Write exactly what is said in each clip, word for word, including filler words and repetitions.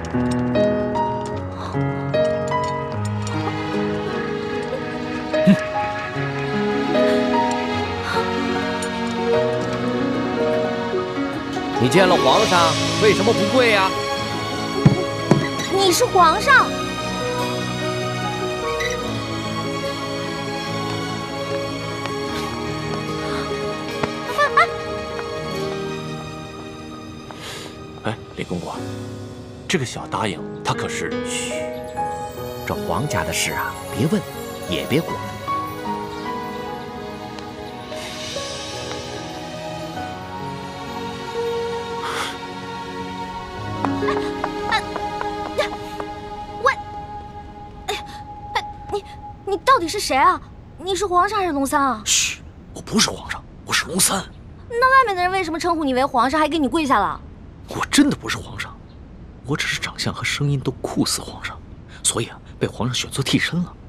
你见了皇上，为什么不跪呀？ 你是皇上。 哎，李公公，这个小答应他可是…… 嘘，这皇家的事啊，别问，也别管。 喂，哎，哎，你你到底是谁啊？你是皇上还是龙三啊？ 嘘，我不是皇上，我是龙三。 那外面的人为什么称呼你为皇上，还给你跪下了？ 我真的不是皇上，我只是长相和声音都酷似皇上，所以啊，被皇上选做替身了。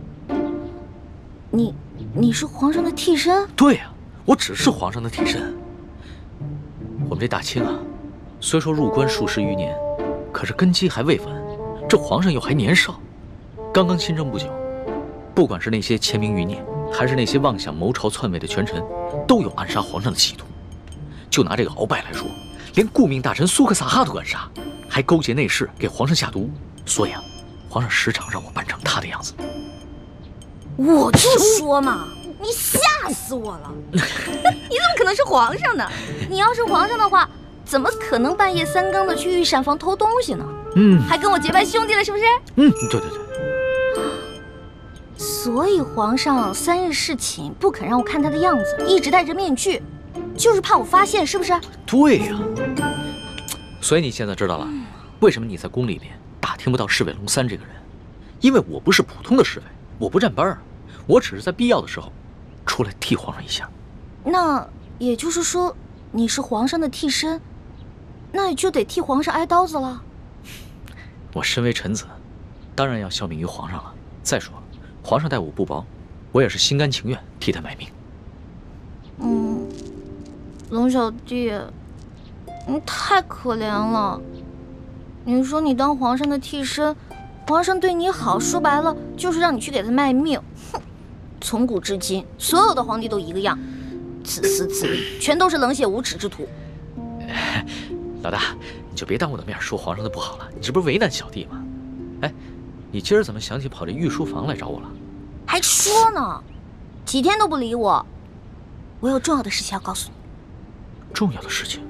你，你是皇上的替身？ 对呀、啊，我只是皇上的替身。我们这大清啊，虽说入关数十余年，可是根基还未完，这皇上又还年少，刚刚亲政不久。不管是那些潜明余孽，还是那些妄想谋朝篡位的权臣，都有暗杀皇上的企图。就拿这个鳌拜来说。 连顾命大臣苏克萨哈都敢杀，还勾结内侍给皇上下毒，所以啊，皇上时常让我扮成他的样子。 我就说嘛，你吓死我了！你怎么可能是皇上呢？你要是皇上的话，怎么可能半夜三更的去御膳房偷东西呢？嗯，还跟我结拜兄弟了，是不是？ 嗯，对对对。 所以皇上三日侍寝不肯让我看他的样子，一直戴着面具。 就是怕我发现，是不是？ 对呀、啊，所以你现在知道了，为什么你在宫里面打听不到侍卫龙三这个人？因为我不是普通的侍卫，我不站班啊，我只是在必要的时候出来替皇上一下。 那也就是说，你是皇上的替身，那也就得替皇上挨刀子了。 我身为臣子，当然要效命于皇上了。再说，皇上待我不薄，我也是心甘情愿替他卖命。 嗯。 龙小弟，你太可怜了。你说你当皇上的替身，皇上对你好，说白了就是让你去给他卖命。哼，从古至今，所有的皇帝都一个样，自私自利，全都是冷血无耻之徒。 老大，你就别当我的面说皇上的不好了，你这不是为难小弟吗？哎，你今儿怎么想起跑这御书房来找我了？ 还说呢，几天都不理我。我有重要的事情要告诉你。 重要的事情，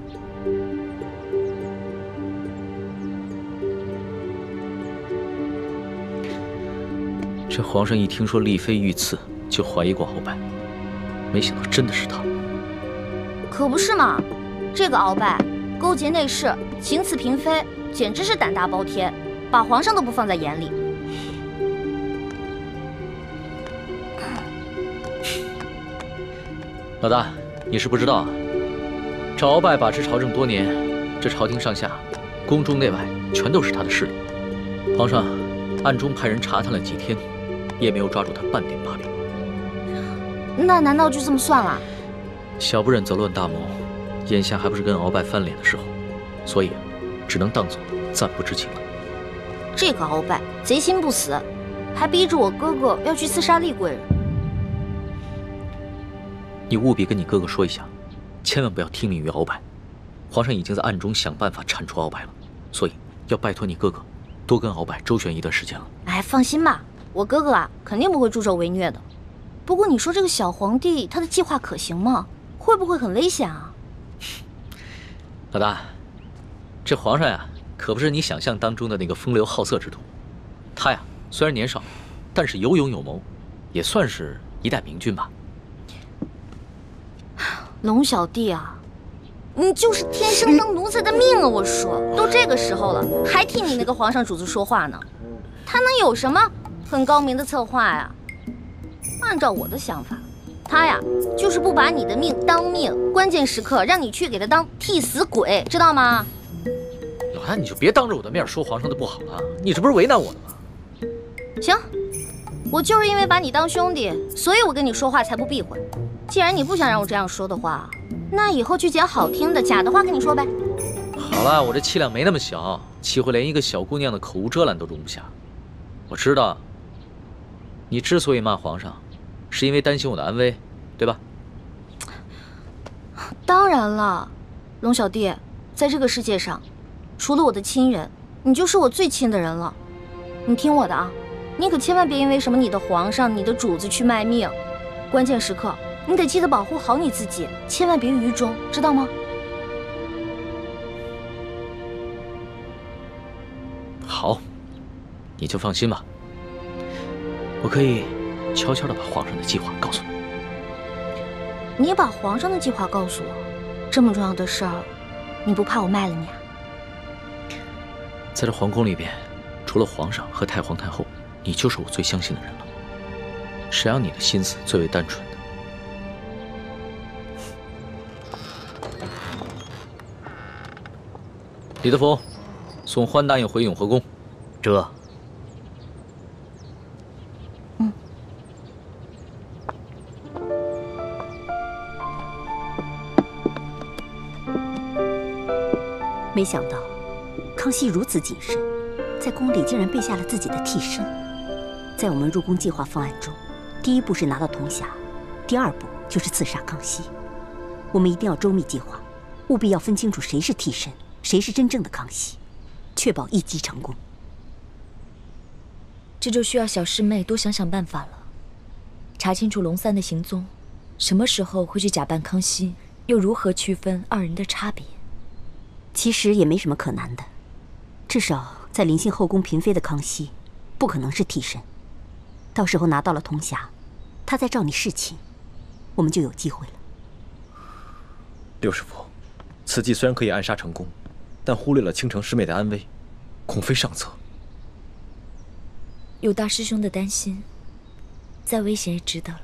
这皇上一听说丽妃遇刺，就怀疑过鳌拜，没想到真的是他。 可不是嘛，这个鳌拜勾结内侍，行刺嫔妃，简直是胆大包天，把皇上都不放在眼里。 老大，你是不知道啊。 这鳌拜把持朝政多年，这朝廷上下、宫中内外全都是他的势力。皇上暗中派人查探了几天，也没有抓住他半点把柄。 那难道就这么算了？ 小不忍则乱大谋，眼下还不是跟鳌拜翻脸的时候，所以只能当做暂不知情了。 这个鳌拜贼心不死，还逼着我哥哥要去刺杀厉贵人。 你务必跟你哥哥说一下。 千万不要听命于鳌拜，皇上已经在暗中想办法铲除鳌拜了，所以要拜托你哥哥多跟鳌拜周旋一段时间了。 哎，放心吧，我哥哥啊肯定不会助纣为虐的。不过你说这个小皇帝他的计划可行吗？会不会很危险啊？ 老大，这皇上呀可不是你想象当中的那个风流好色之徒，他呀虽然年少，但是有勇有谋，也算是一代明君吧。 龙小弟啊，你就是天生当奴才的命啊！我说，都这个时候了，还替你那个皇上主子说话呢，他能有什么很高明的策划呀？按照我的想法，他呀就是不把你的命当命，关键时刻让你去给他当替死鬼，知道吗？ 老大，你就别当着我的面说皇上的不好了，你这不是为难我的吗？ 行，我就是因为把你当兄弟，所以我跟你说话才不避讳。 既然你不想让我这样说的话，那以后就讲好听的，假的话跟你说呗。 好了，我这气量没那么小，气会连一个小姑娘的口无遮拦都容不下。我知道，你之所以骂皇上，是因为担心我的安危，对吧？ 当然了，龙小弟，在这个世界上，除了我的亲人，你就是我最亲的人了。你听我的啊，你可千万别因为什么你的皇上、你的主子去卖命。关键时刻，你得记得保护好你自己，千万别于衷，知道吗？ 好，你就放心吧。我可以悄悄地把皇上的计划告诉你。 你也把皇上的计划告诉我，这么重要的事儿，你不怕我卖了你啊？ 在这皇宫里边，除了皇上和太皇太后，你就是我最相信的人了。谁让你的心思最为单纯的？李德福，送欢答应回永和宫。 这。 嗯。 没想到，康熙如此谨慎，在宫里竟然备下了自己的替身。在我们入宫计划方案中，第一步是拿到铜匣，第二步就是刺杀康熙。我们一定要周密计划，务必要分清楚谁是替身，谁是真正的康熙，确保一击成功。 这就需要小师妹多想想办法了，查清楚龙三的行踪，什么时候会去假扮康熙，又如何区分二人的差别？ 其实也没什么可难的，至少在临幸后宫嫔妃的康熙，不可能是替身。到时候拿到了铜匣，他再照你侍寝，我们就有机会了。 六师傅，此计虽然可以暗杀成功，但忽略了倾城师妹的安危，恐非上策。 有大师兄的担心，再危险也值得了。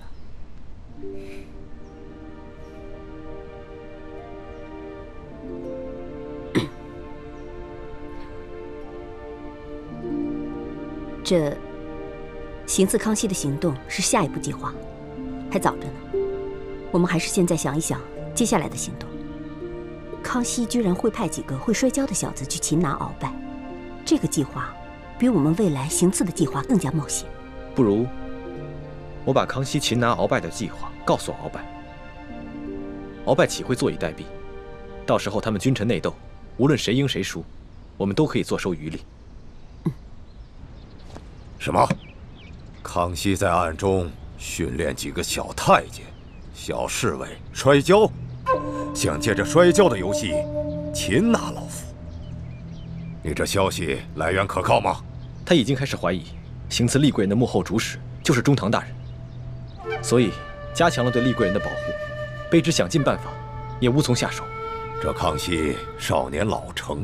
这行刺康熙的行动是下一步计划，还早着呢。我们还是现在想一想接下来的行动。康熙居然会派几个会摔跤的小子去擒拿鳌拜，这个计划比我们未来行刺的计划更加冒险。 不如我把康熙擒拿鳌拜的计划告诉鳌拜，鳌拜岂会坐以待毙？到时候他们君臣内斗，无论谁赢谁输，我们都可以坐收渔利。 嗯。 什么？康熙在暗中训练几个小太监、小侍卫摔跤，想借着摔跤的游戏擒拿老夫。你这消息来源可靠吗？ 他已经开始怀疑行刺厉贵人的幕后主使就是中堂大人，所以加强了对厉贵人的保护，卑职想尽办法也无从下手。 这康熙少年老成，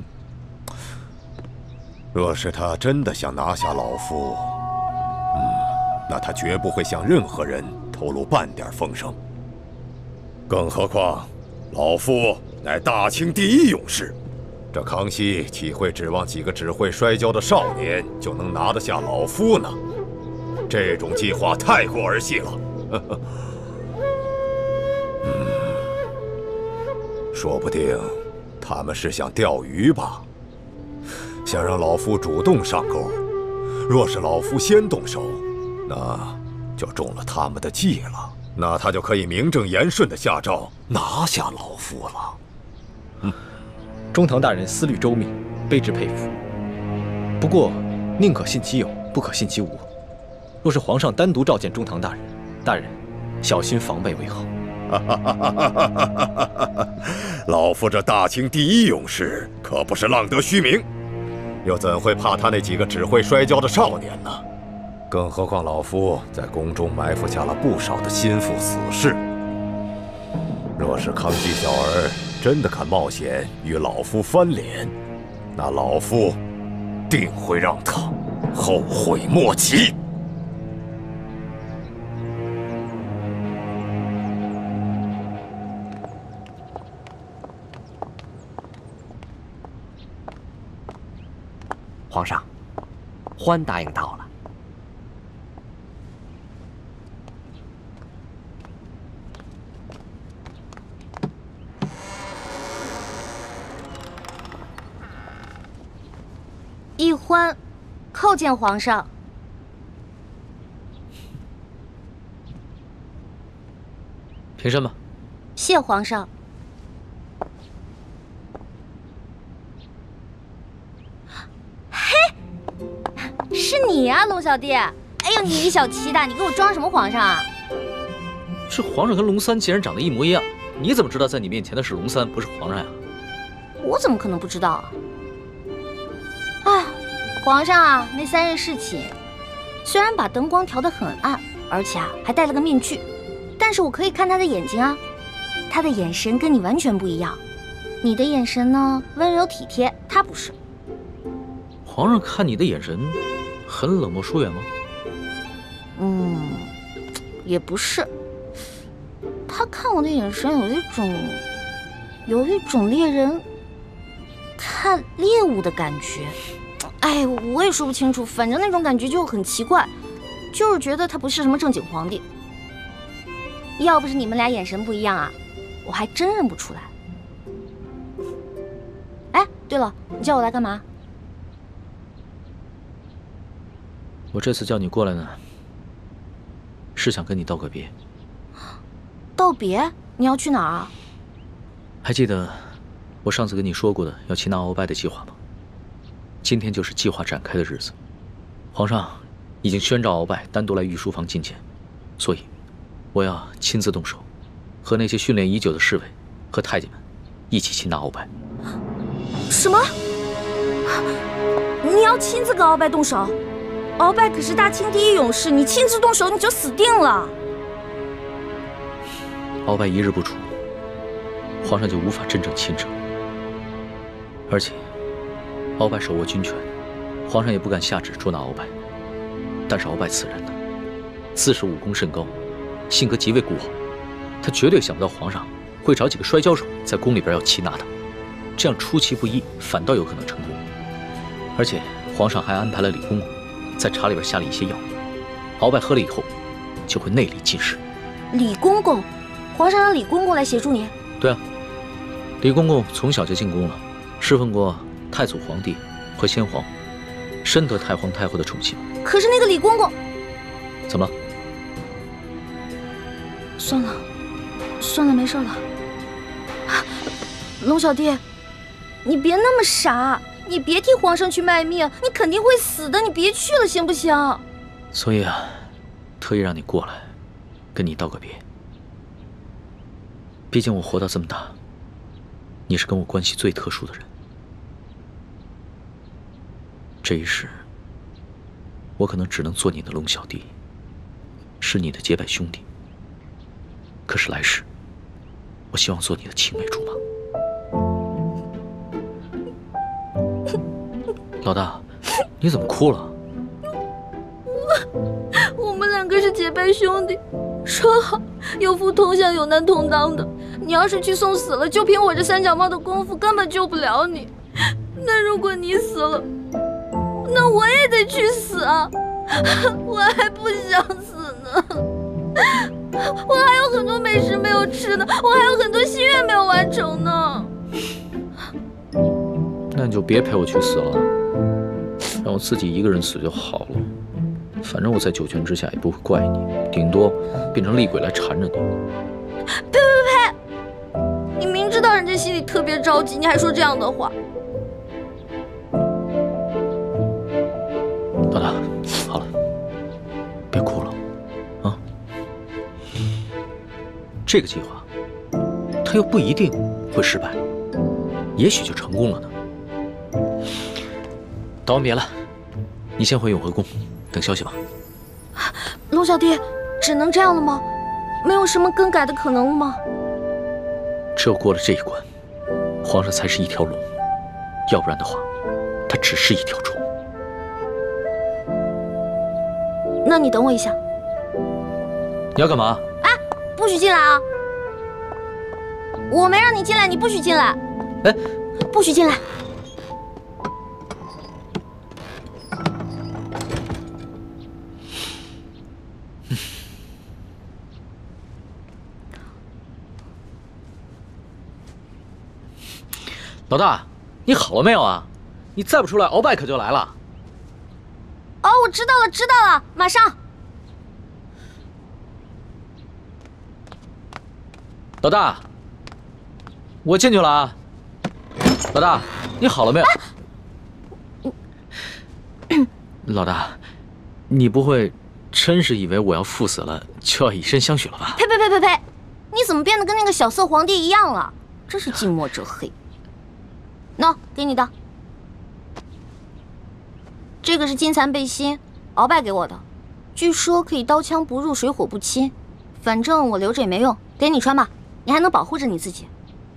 若是他真的想拿下老夫，嗯，那他绝不会向任何人透露半点风声。更何况，老夫乃大清第一勇士，这康熙岂会指望几个只会摔跤的少年就能拿得下老夫呢？这种计划太过儿戏了。嗯，说不定他们是想钓鱼吧，想让老夫主动上钩。若是老夫先动手，那就中了他们的计了。那他就可以名正言顺地下诏拿下老夫了。 嗯，中堂大人思虑周密，卑职佩服。不过，宁可信其有，不可信其无。若是皇上单独召见中堂大人，大人小心防备为好。 老夫这大清第一勇士可不是浪得虚名，又怎会怕他那几个只会摔跤的少年呢？更何况老夫在宫中埋伏下了不少的心腹死士。若是康熙小儿真的敢冒险与老夫翻脸，那老夫定会让他后悔莫及。 皇上，欢答应到了。 一欢，叩见皇上。 平身吧。 谢皇上。嘿，是你呀、啊，龙小弟。哎呦，你小气的，你给我装什么皇上啊？ 这皇上跟龙三竟然长得一模一样，你怎么知道在你面前的是龙三，不是皇上呀？ 我怎么可能不知道啊？哎，皇上啊，那三日侍寝，虽然把灯光调得很暗，而且啊还戴了个面具，但是我可以看他的眼睛啊，他的眼神跟你完全不一样。你的眼神呢，温柔体贴，他不是。 皇上看你的眼神很冷漠疏远吗？ 嗯，也不是。他看我的眼神有一种，有一种猎人看猎物的感觉。哎，我也说不清楚，反正那种感觉就很奇怪，就是觉得他不是什么正经皇帝。要不是你们俩眼神不一样啊，我还真认不出来。哎，对了，你叫我来干嘛？ 我这次叫你过来呢，是想跟你道个别。 道别？你要去哪儿啊？ 还记得我上次跟你说过的要擒拿鳌拜的计划吗？今天就是计划展开的日子。皇上已经宣召鳌拜单独来御书房觐见，所以我要亲自动手，和那些训练已久的侍卫和太监们一起擒拿鳌拜。 什么？你要亲自跟鳌拜动手？鳌拜可是大清第一勇士，你亲自动手你就死定了。 鳌拜一日不出，皇上就无法真正亲政。而且，鳌拜手握军权，皇上也不敢下旨捉拿鳌拜。但是鳌拜此人呢，自是武功甚高，性格极为孤傲，他绝对想不到皇上会找几个摔跤手在宫里边要擒拿他，这样出其不意，反倒有可能成功。而且皇上还安排了李公公在茶里边下了一些药，鳌拜喝了以后就会内力尽失。 李公公，皇上让李公公来协助你？ 对啊，李公公从小就进宫了，侍奉过太祖皇帝和先皇，深得太皇太后的宠幸。 可是那个李公公， 怎么了？ 算了，算了，没事了。龙小弟，你别那么傻，你别替皇上去卖命，你肯定会死的，你别去了，行不行？ 所以啊，特意让你过来，跟你道个别。毕竟我活到这么大，你是跟我关系最特殊的人。这一世，我可能只能做你的龙小弟，是你的结拜兄弟。可是来世，我希望做你的青梅竹马。老大，你怎么哭了？ 我们两个是结拜兄弟，说好有福同享，有难同当的。你要是去送死了，就凭我这三脚猫的功夫，根本救不了你。那如果你死了，那我也得去死啊！我还不想死呢，我还有很多美食没有吃呢，我还有很多心愿没有完成呢。 那你就别陪我去死了，让我自己一个人死就好了。反正我在九泉之下也不会怪你，顶多变成厉鬼来缠着你。 呸呸呸！你明知道人家心里特别着急，你还说这样的话。 老大，好了，别哭了，啊！这个计划，它又不一定会失败，也许就成功了呢。道完别了，你先回永和宫，等消息吧。 龙小弟，只能这样了吗？没有什么更改的可能了吗？ 只有过了这一关，皇上才是一条龙，要不然的话，他只是一条虫。 那你等我一下。 你要干嘛？ 哎，不许进来啊！我没让你进来，你不许进来。 哎， 不许进来。 老大，你好了没有啊？ 你再不出来，鳌拜可就来了。 哦，我知道了，知道了，马上。 老大，我进去了啊。老大，你好了没有？啊、老大，你不会真是以为我要赴死了就要以身相许了吧？ 呸呸呸呸呸！你怎么变得跟那个小色皇帝一样了？真是近墨者黑。喏，给你的。这个是金蚕背心，鳌拜给我的，据说可以刀枪不入，水火不侵。反正我留着也没用，给你穿吧，你还能保护着你自己。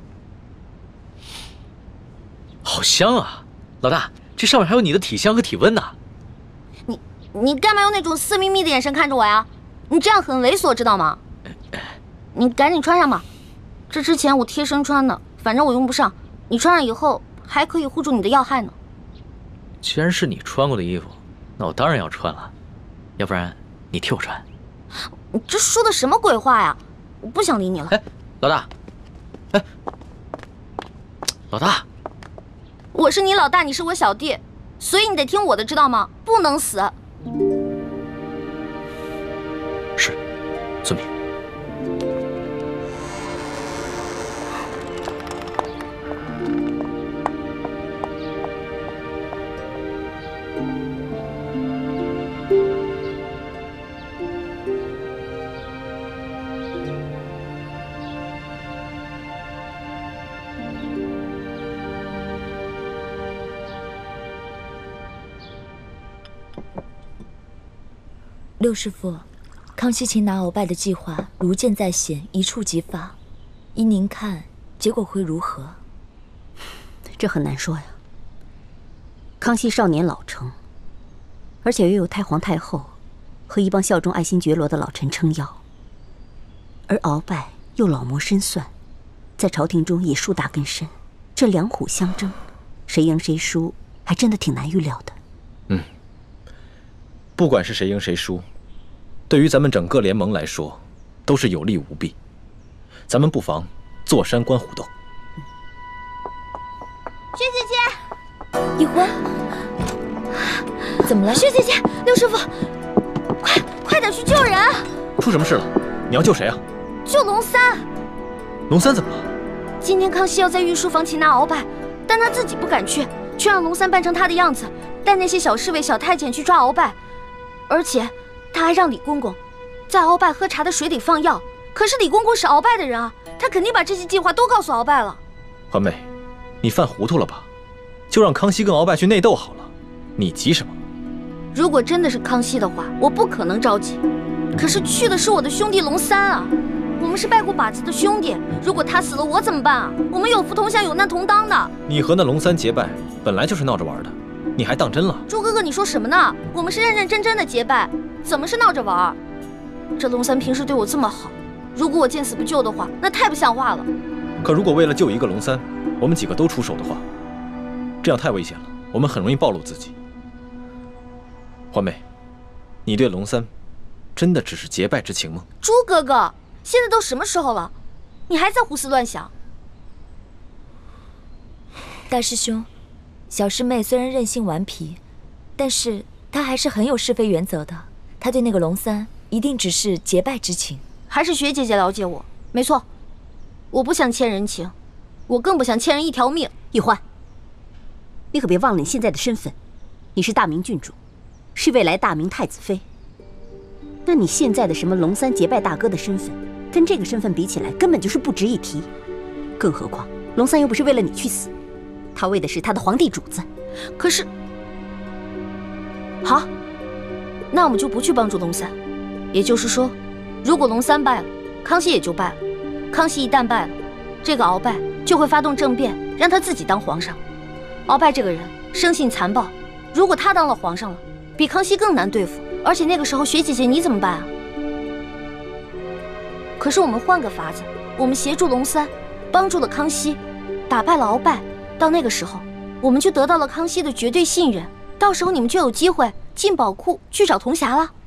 好香啊，老大，这上面还有你的体香和体温呢。 你你干嘛用那种色眯眯的眼神看着我呀？你这样很猥琐，知道吗？你赶紧穿上吧，这之前我贴身穿的，反正我用不上。你穿上以后还可以护住你的要害呢。 既然是你穿过的衣服，那我当然要穿了，要不然你替我穿。 你这说的什么鬼话呀！我不想理你了。 哎，老大，哎，老大， 我是你老大，你是我小弟，所以你得听我的，知道吗？不能死。 是，遵命。 六师傅，康熙擒拿鳌拜的计划如箭在弦，一触即发。依您看，结果会如何？ 这很难说呀。康熙少年老成，而且又有太皇太后和一帮效忠爱新觉罗的老臣撑腰，而鳌拜又老谋深算，在朝廷中也树大根深，这两虎相争，谁赢谁输，还真的挺难预料的。 嗯。不管是谁赢谁输，对于咱们整个联盟来说，都是有利无弊。咱们不妨坐山观虎斗。 薛姐姐，一欢，怎么了？ 薛姐姐，六师傅，快快点去救人！ 出什么事了？你要救谁啊？ 救龙三。 龙三怎么了？ 今天康熙要在御书房擒拿鳌拜，但他自己不敢去，却让龙三扮成他的样子，带那些小侍卫、小太监去抓鳌拜。而且，他还让李公公在鳌拜喝茶的水里放药。可是李公公是鳌拜的人啊，他肯定把这些计划都告诉鳌拜了。 环妹，你犯糊涂了吧？就让康熙跟鳌拜去内斗好了，你急什么？ 如果真的是康熙的话，我不可能着急。可是去的是我的兄弟龙三啊，我们是拜过把子的兄弟，如果他死了，我怎么办啊？我们有福同享，有难同当的。你和那龙三结拜，本来就是闹着玩的。你还当真了？ 朱哥哥，你说什么呢？我们是认认真真的结拜，怎么是闹着玩？这龙三平时对我这么好，如果我见死不救的话，那太不像话了。 可如果为了救一个龙三，我们几个都出手的话，这样太危险了，我们很容易暴露自己。环妹，你对龙三真的只是结拜之情吗？ 朱哥哥，现在都什么时候了，你还在胡思乱想？ 大师兄。小师妹虽然任性顽皮，但是她还是很有是非原则的。她对那个龙三一定只是结拜之情。 还是薛姐姐了解我，没错，我不想欠人情，我更不想欠人一条命。 一欢，你可别忘了你现在的身份，你是大明郡主，是未来大明太子妃。那你现在的什么龙三结拜大哥的身份，跟这个身份比起来，根本就是不值一提。更何况龙三又不是为了你去死。他为的是他的皇帝主子， 可是，好，那我们就不去帮助龙三。也就是说，如果龙三败了，康熙也就败了。康熙一旦败了，这个鳌拜就会发动政变，让他自己当皇上。鳌拜这个人生性残暴，如果他当了皇上了，比康熙更难对付。而且那个时候，薛姐姐你怎么办啊？可是我们换个法子，我们协助龙三，帮助了康熙，打败了鳌拜。到那个时候，我们就得到了康熙的绝对信任，到时候你们就有机会进宝库去找铜匣了。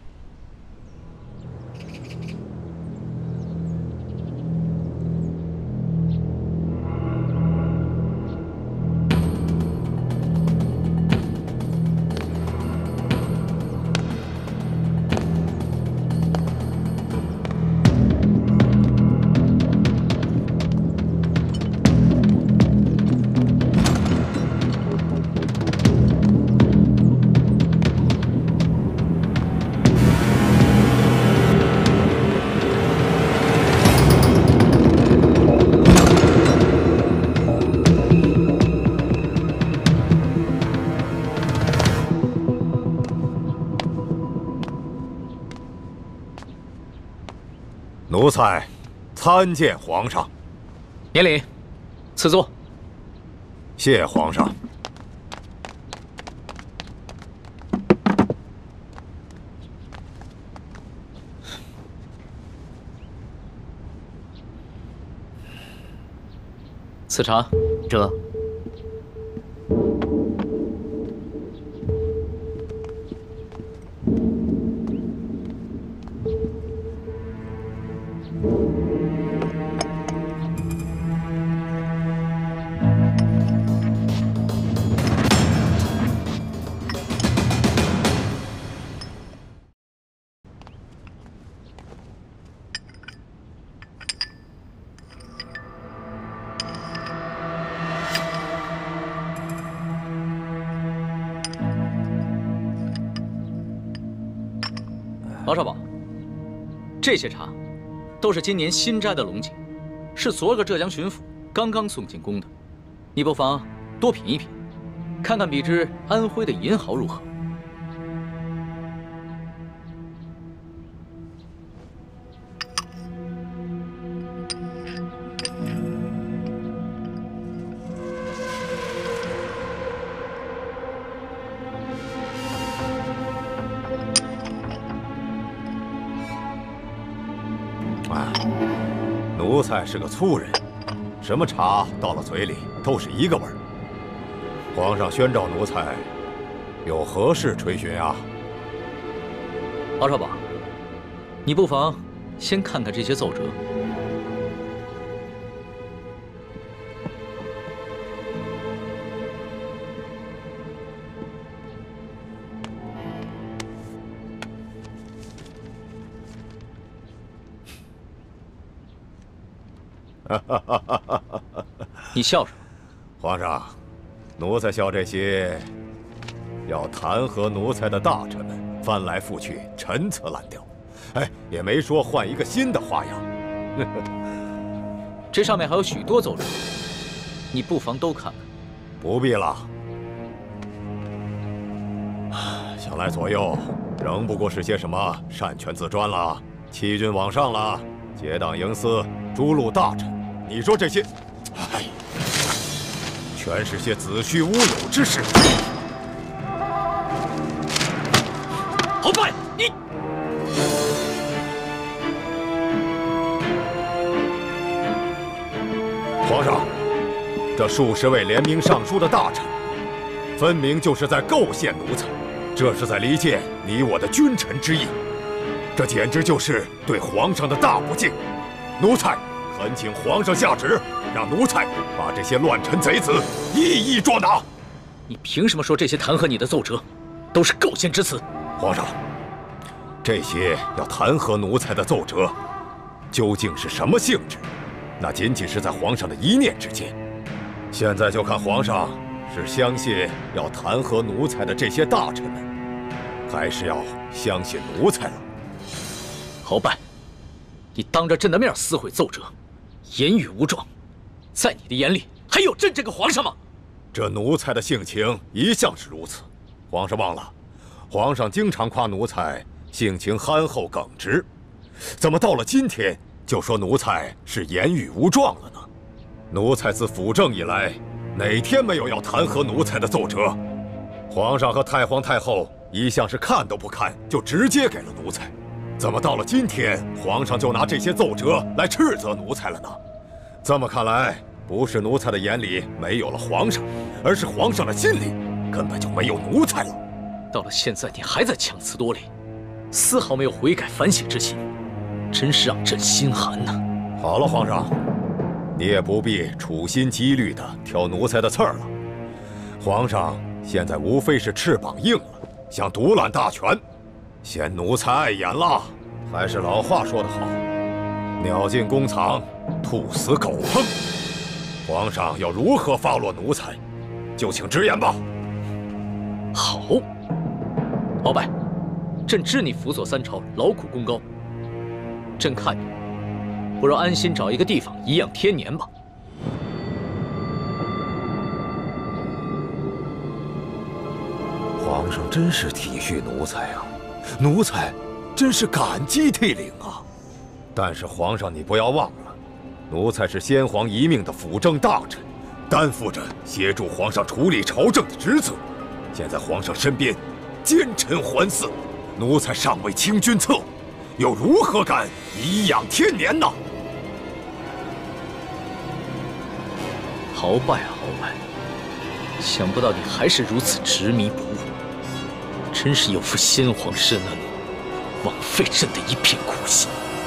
奴才参见皇上。 免礼，赐座。 谢皇上。 此茶。 这。 老少保，这些茶都是今年新摘的龙井，是昨个浙江巡抚刚刚送进宫的，你不妨多品一品，看看比之安徽的银毫如何？ 奴才是个粗人，什么茶到了嘴里都是一个味儿。皇上宣召奴才，有何事垂询啊？ 老少保，你不妨先看看这些奏折。你笑什么？ 皇上，奴才笑这些要弹劾奴才的大臣们翻来覆去，陈词滥调，哎，也没说换一个新的花样。 这上面还有许多奏折，你不妨都看看。 不必了，想来左右仍不过是些什么擅权自专了、欺君罔上了、结党营私、诛戮大臣。你说这些，哎，全是些子虚乌有之事。 鳌拜，你皇上，这数十位联名上书的大臣，分明就是在构陷奴才，这是在离间你我的君臣之义，这简直就是对皇上的大不敬。奴才恳请皇上下旨，让奴才把这些乱臣贼子一一捉拿。 你凭什么说这些弹劾你的奏折都是构陷之词？ 皇上，这些要弹劾奴才的奏折，究竟是什么性质？那仅仅是在皇上的一念之间。现在就看皇上是相信要弹劾奴才的这些大臣们，还是要相信奴才了。 鳌拜，你当着朕的面撕毁奏折，言语无状，在你的眼里还有朕这个皇上吗？ 这奴才的性情一向是如此，皇上忘了，皇上经常夸奴才性情憨厚耿直，怎么到了今天就说奴才是言语无状了呢？奴才自辅政以来，哪天没有要弹劾奴才的奏折？皇上和太皇太后一向是看都不看就直接给了奴才，怎么到了今天，皇上就拿这些奏折来斥责奴才了呢？这么看来，不是奴才的眼里没有了皇上，而是皇上的心里根本就没有奴才了。 到了现在，你还在强词夺理，丝毫没有悔改反省之心，真是让朕心寒呐！ 好了，皇上，你也不必处心积虑地挑奴才的刺儿了。皇上现在无非是翅膀硬了，想独揽大权，嫌奴才碍眼了。还是老话说得好，鸟进弓藏，兔死狗烹。皇上要如何发落奴才，就请直言吧。 好，鳌拜，朕知你辅佐三朝，劳苦功高，朕看你不如安心找一个地方颐养天年吧。 皇上真是体恤奴才啊，奴才真是感激涕零啊。 但是皇上，你不要忘了，奴才是先皇遗命的辅政大臣，担负着协助皇上处理朝政的职责。现在皇上身边奸臣环伺，奴才尚未清君侧，又如何敢颐养天年呢？ 鳌拜啊鳌拜，想不到你还是如此执迷不悟，真是有负先皇深恩，枉费朕的一片苦心。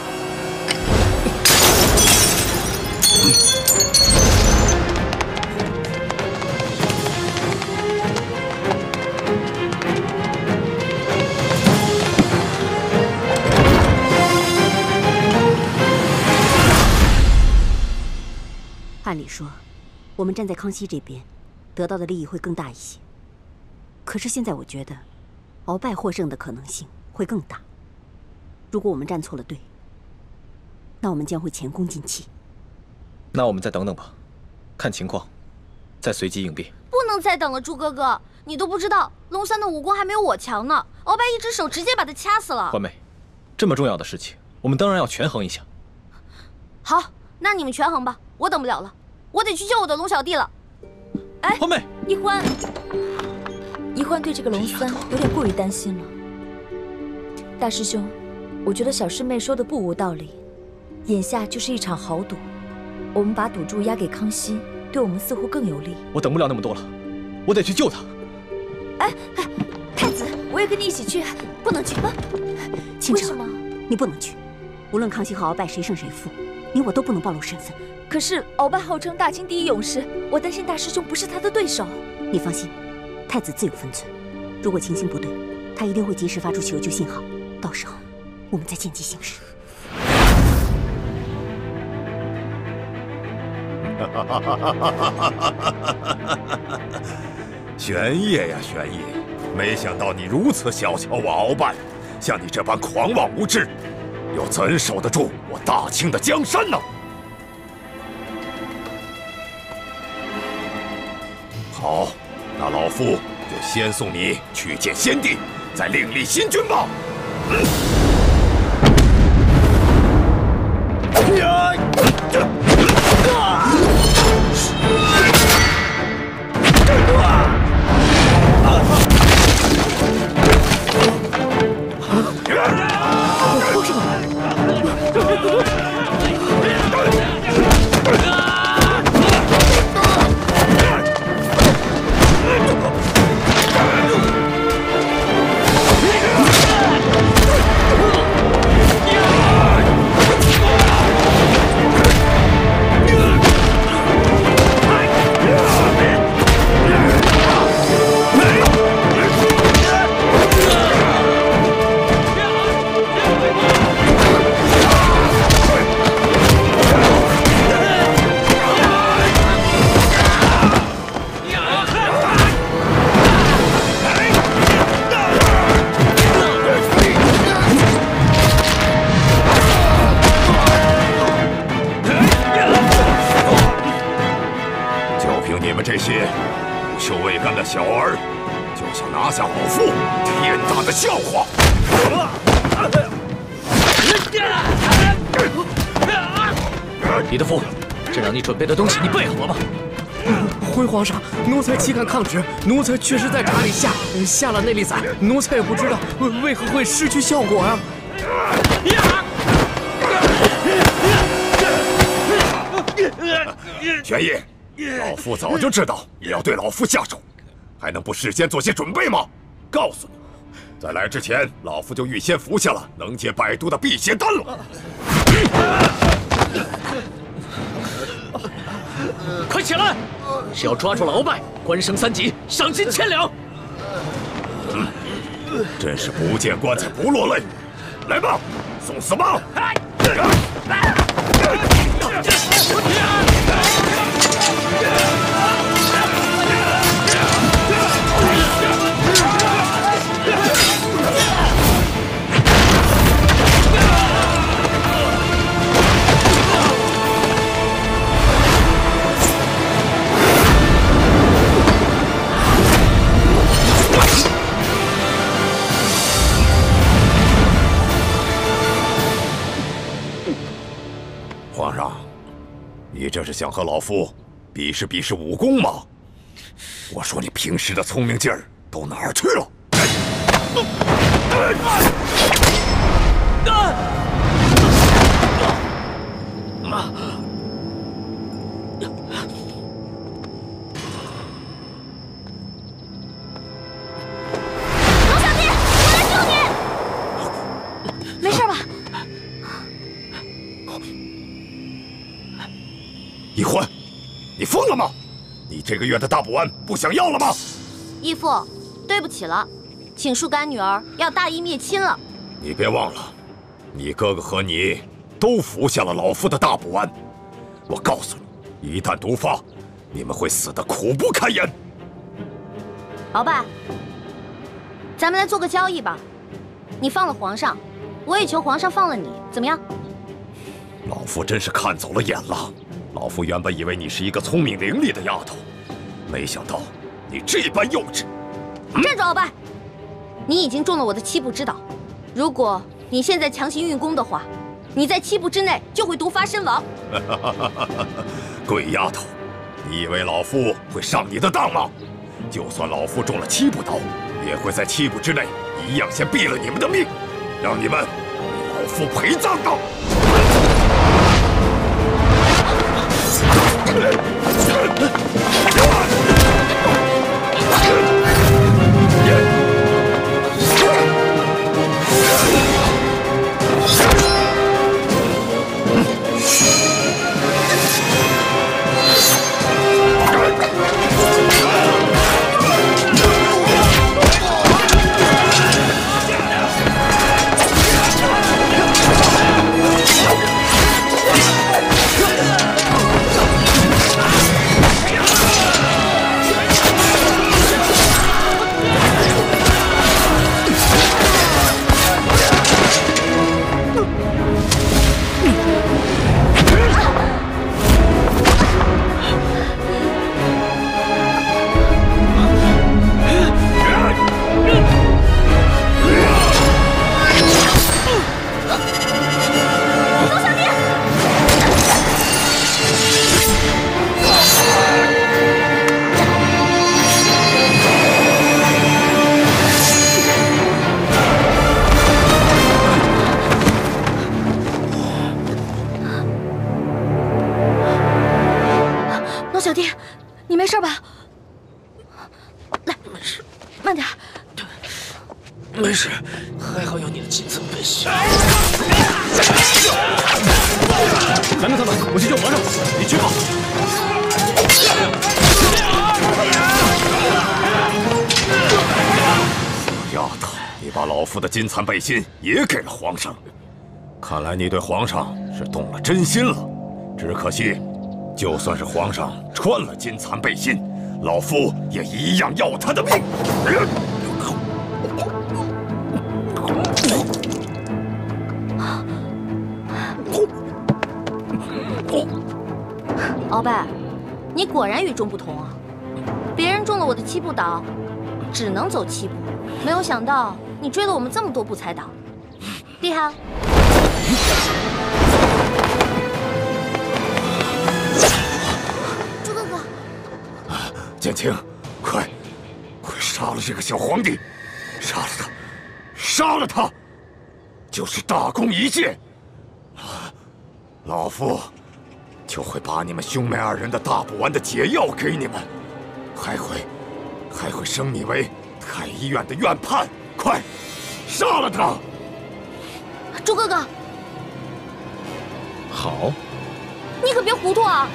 按理说，我们站在康熙这边，得到的利益会更大一些。可是现在我觉得，鳌拜获胜的可能性会更大。如果我们站错了队，那我们将会前功尽弃。 那我们再等等吧，看情况，再随机应变。 不能再等了，朱哥哥，你都不知道，龙三的武功还没有我强呢。鳌拜一只手直接把他掐死了。 环妹，这么重要的事情，我们当然要权衡一下。 好，那你们权衡吧，我等不了了，我得去救我的龙小弟了。 哎， 环妹， 一欢，一欢对这个龙三有点过于担心了。大师兄，我觉得小师妹说的不无道理。眼下就是一场豪赌，我们把赌注押给康熙，对我们似乎更有利。 我等不了那么多了，我得去救他。 哎哎，太子，我也跟你一起去。不能去。 倾城， 为什么？ 你不能去。无论康熙和鳌拜谁胜谁负，你我都不能暴露身份。 可是鳌拜号称大清第一勇士，我担心大师兄不是他的对手。 你放心，太子自有分寸。如果情形不对，他一定会及时发出求救信号，到时候我们再见机行事。 玄烨呀，玄烨，没想到你如此小瞧我鳌拜，像你这般狂妄无知，又怎守得住我大清的江山呢？好，那老夫就先送你去见先帝，再另立新君吧。这些不羞未干的小儿，就想拿下老夫，天大的笑话！ 李德福，朕让你准备的东西你备好了吗？ 回皇上，奴才岂敢抗旨？奴才确实在茶里下下了内力散，奴才也不知道为何会失去效果呀、 玄烨，老夫早就知道你要对老夫下手，还能不事先做些准备吗？告诉你，在来之前，老夫就预先服下了能解百毒的辟邪丹了。 快起来！只要抓住了鳌拜，官升三级，赏金千两。 嗯，真是不见棺材不落泪。来吧，送死吧！ 这是想和老夫比试比试武功吗？我说你平时的聪明劲儿都哪儿去了？ 龙小弟，我来救你！没事吧？ 易欢，你疯了吗？你这个月的大补丸不想要了吗？ 义父，对不起了，请恕干女儿要大义灭亲了。 你别忘了，你哥哥和你都服下了老夫的大补丸。我告诉你，一旦毒发，你们会死得苦不堪言。 鳌拜，咱们来做个交易吧，你放了皇上，我也求皇上放了你，怎么样？ 老夫真是看走了眼了。老夫原本以为你是一个聪明伶俐的丫头，没想到你这般幼稚。 站住，鳌拜！你已经中了我的七步之道，如果你现在强行运功的话，你在七步之内就会毒发身亡。 鬼丫头，你以为老夫会上你的当吗？就算老夫中了七步刀，也会在七步之内一样先毙了你们的命，让你们为老夫陪葬的。 小弟，你没事吧？来，没事，慢点。 没事，还好有你的金层背心。 拦住他们，我去救皇上。你去吧。 丫头，你把老夫的金蚕背心也给了皇上，看来你对皇上是动了真心了。只可惜，就算是皇上穿了金蚕背心，老夫也一样要他的命。 鳌拜，你果然与众不同啊！别人中了我的七步倒，只能走七步，没有想到你追了我们这么多步才倒，厉害啊！ 朱哥哥， 剑青，快，快杀了这个小皇帝！杀了他，杀了他，就是大功一件。老夫就会把你们兄妹二人的大补丸的解药给你们，还会还会升你为太医院的院判。快，杀了他！ 朱哥哥， 好， 你可别糊涂啊！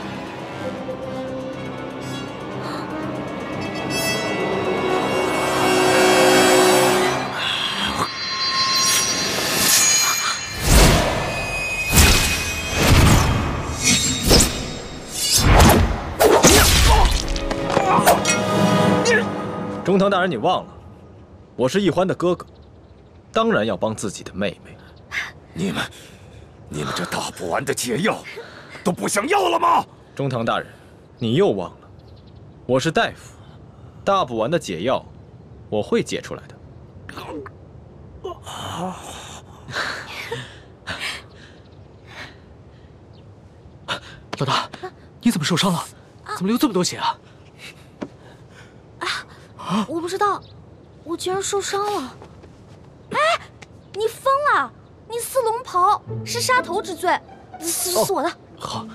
中堂大人，你忘了，我是易欢的哥哥，当然要帮自己的妹妹。 你们，你们这大补丸的解药都不想要了吗？ 中堂大人，你又忘了，我是大夫，大补丸的解药我会解出来的。 老大， 受伤了，怎么流这么多血啊？ 啊！我不知道，我居然受伤了。哎，你疯了！你撕龙袍是杀头之罪，死死我的！ 好。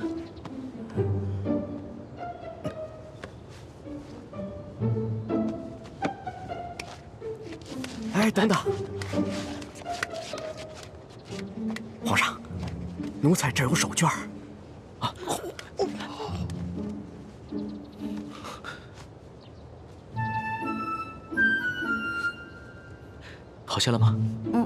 哎，等等，皇上，奴才这有手绢啊。 好些了吗？ 嗯。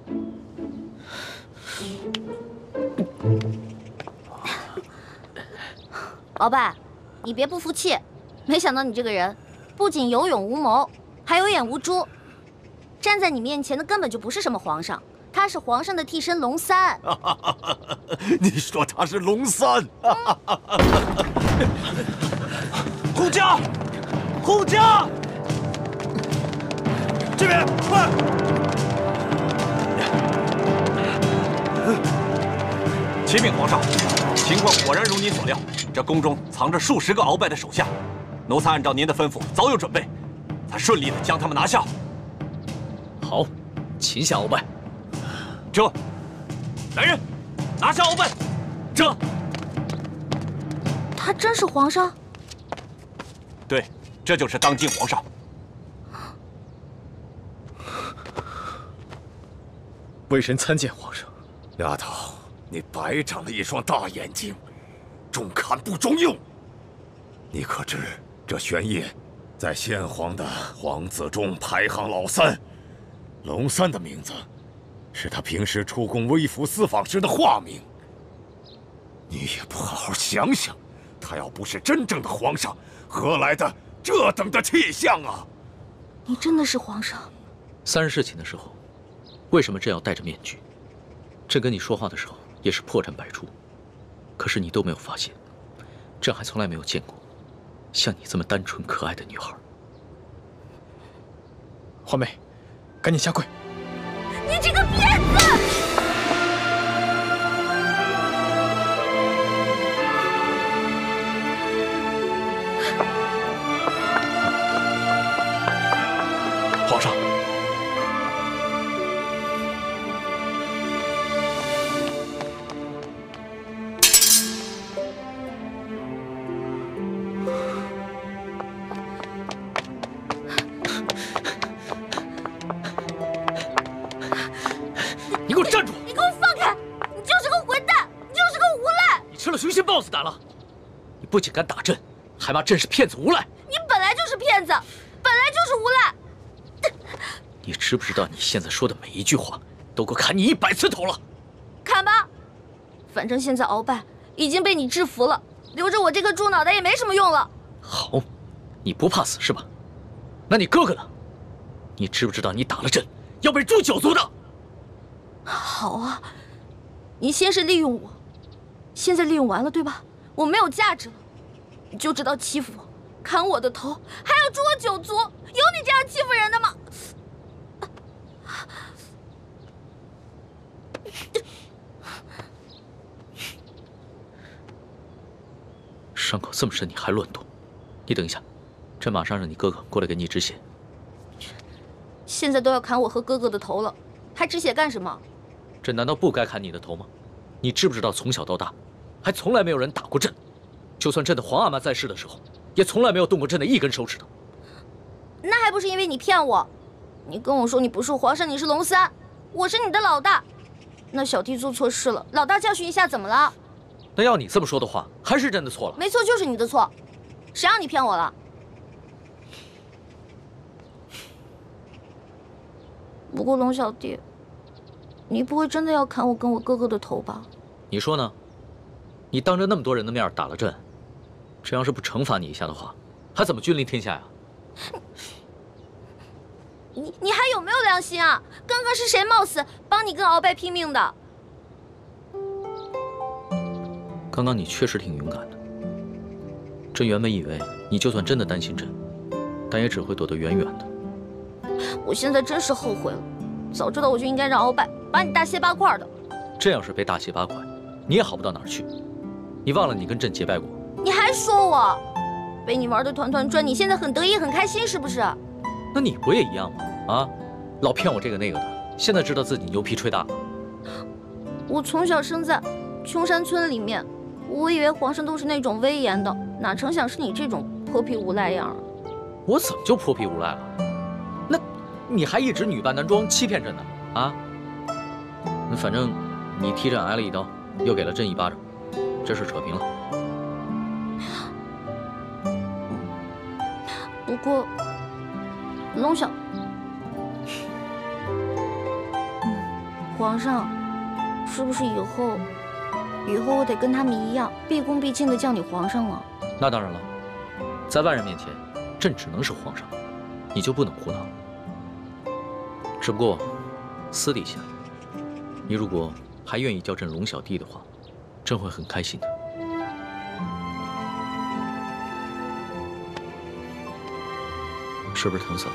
鳌拜，你别不服气，没想到你这个人不仅有勇无谋，还有眼无珠。站在你面前的根本就不是什么皇上，他是皇上的替身龙三。 你说他是龙三？ 护驾，护驾，这边快！启禀皇上，情况果然如您所料，这宫中藏着数十个鳌拜的手下，奴才按照您的吩咐早有准备，才顺利的将他们拿下。 好，擒下鳌拜。 这，来人，拿下鳌拜。这， 他真是皇上？ 对，这就是当今皇上。 微臣参见皇上。 丫头，你白长了一双大眼睛，中看不中用。你可知这玄烨在先皇的皇子中排行老三？龙三的名字，是他平时出宫微服私访时的化名。你也不好好想想，他要不是真正的皇上，何来的这等的气象啊？ 你真的是皇上？ 三日侍寝的时候，为什么朕要戴着面具？朕跟你说话的时候也是破绽百出，可是你都没有发现，朕还从来没有见过像你这么单纯可爱的女孩。 皇妹，赶紧下跪！ 你这个骗子！ 皇上， 你给我站住！ 你给我放开！你就是个混蛋，你就是个无赖！ 你吃了雄心豹子胆了！你不仅敢打朕，还骂朕是骗子无赖！ 你本来就是骗子，本来就是无赖！ 你知不知道你现在说的每一句话，都够砍你一百次头了？ 砍吧，反正现在鳌拜已经被你制服了，留着我这个猪脑袋也没什么用了。 好，你不怕死是吧？那你哥哥呢？你知不知道你打了朕，要被诛九族的？ 好啊，你先是利用我，现在利用完了对吧？我没有价值了，你就知道欺负我，砍我的头，还要诛我九族，有你这样欺负人的吗？ 伤口这么深，你还乱动？你等一下，朕马上让你哥哥过来给你止血。 现在都要砍我和哥哥的头了，还止血干什么？ 朕难道不该砍你的头吗？你知不知道从小到大，还从来没有人打过朕，就算朕的皇阿玛在世的时候，也从来没有动过朕的一根手指头。 那还不是因为你骗我？你跟我说你不是皇上，你是龙三，我是你的老大。那小弟做错事了，老大教训一下怎么了？ 那要你这么说的话，还是朕的错了。 没错，就是你的错，谁让你骗我了？不过龙小弟，你不会真的要砍我跟我哥哥的头吧？ 你说呢？你当着那么多人的面打了朕，朕要是不惩罚你一下的话，还怎么君临天下呀？ 你你还有没有良心啊？刚刚是谁冒死帮你跟鳌拜拼命的？ 刚刚你确实挺勇敢的。朕原本以为你就算真的担心朕，但也只会躲得远远的。 我现在真是后悔了，早知道我就应该让鳌拜把你大卸八块的。 朕要是被大卸八块，你也好不到哪儿去。你忘了你跟朕结拜过， 你还说我被你玩的团团转，你现在很得意很开心是不是？ 那你不也一样吗？啊，老骗我这个那个的，现在知道自己牛皮吹大了。 我从小生在穷山村里面，我以为皇上都是那种威严的，哪成想是你这种泼皮无赖样啊！ 我怎么就泼皮无赖了？那你还一直女扮男装欺骗朕呢？啊？那反正你踢朕挨了一刀，又给了朕一巴掌，这事扯平了。 不过，龙小，皇上，是不是以后，以后我得跟他们一样，毕恭毕敬的叫你皇上了？ 那当然了，在外人面前，朕只能是皇上，你就不能胡闹。只不过，私底下，你如果还愿意叫朕龙小弟的话，朕会很开心的。是不是疼死了？